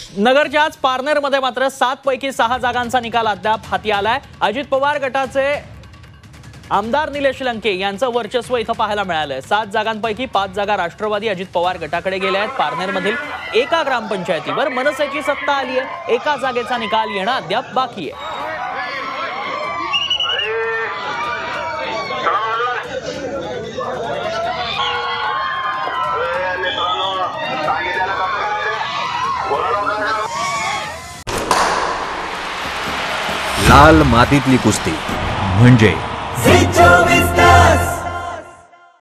नगरच्याच पारनेरमध्ये मात्र 7 पैकी 6 जागांचा निकाल अद्याप हाती आलाय। अजित पवार गटाचे आमदार निलेश लंके यांचं वर्चस्व इथं पाहायला मिळालंय। 7 जागांपैकी 5 जागा राष्ट्रवादी अजित पवार गटाकडे गेल्या आहेत। पारनेरमधील एका ग्रामपंचायतीवर मनसेची सत्ता आली आहे। एका जागेचा निकाल येणं अद्याप बाकी आहे। लाल मातीतली कुस्ती म्हणजे